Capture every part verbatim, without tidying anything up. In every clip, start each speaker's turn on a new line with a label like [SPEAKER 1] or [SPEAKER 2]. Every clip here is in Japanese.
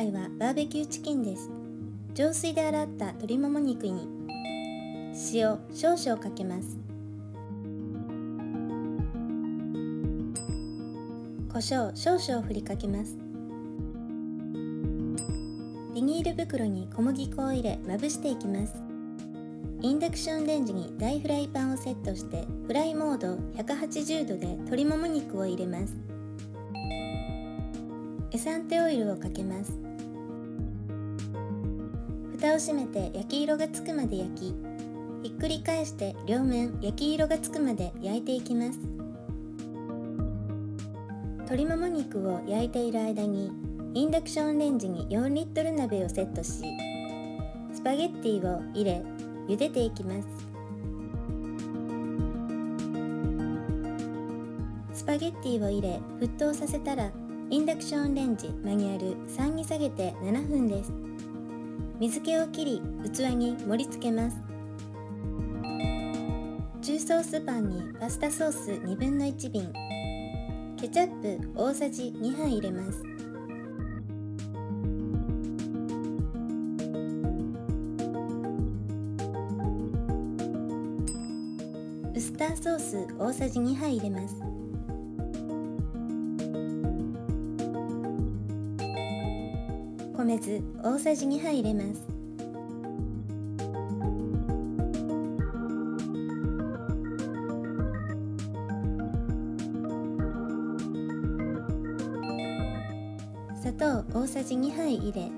[SPEAKER 1] 回はバーベキューチキンです。浄水で洗った鶏もも肉に塩少々かけます。胡椒少々振りかけます。ビニール袋に小麦粉を入れまぶしていきます。インダクションレンジに大フライパンをセットしてフライモードひゃくはちじゅうどで鶏もも肉を入れます。エサンテオイルをかけます。蓋を閉めて焼き色がつくまで焼き、ひっくり返して両面焼き色がつくまで焼いていきます。鶏もも肉を焼いている間にインダクションレンジによんリットル鍋をセットし、スパゲッティを入れ茹でていきます。スパゲッティを入れ沸騰させたらインダクションレンジマニュアルさんに下げてななふんです。水気を切り器に盛り付けます。中ソースパンにパスタソースにぶんのいちびん、ケチャップ大さじにはい入れます。ウスターソース大さじにはい入れます。米酢大さじにはい入れます。砂糖大さじにはい入れ、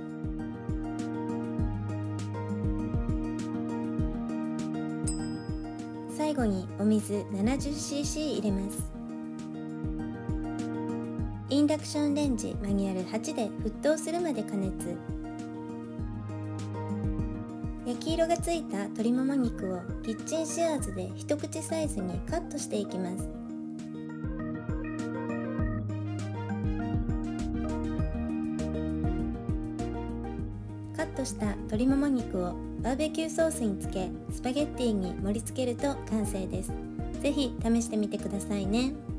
[SPEAKER 1] 最後にお水 ななじゅっシーシー 入れます。インダクションレンジマニュアルはちで沸騰するまで加熱。焼き色がついた鶏もも肉をキッチンシェアーズで一口サイズにカットしていきます。カットした鶏もも肉をバーベキューソースにつけ、スパゲッティに盛り付けると完成です。ぜひ試してみてくださいね。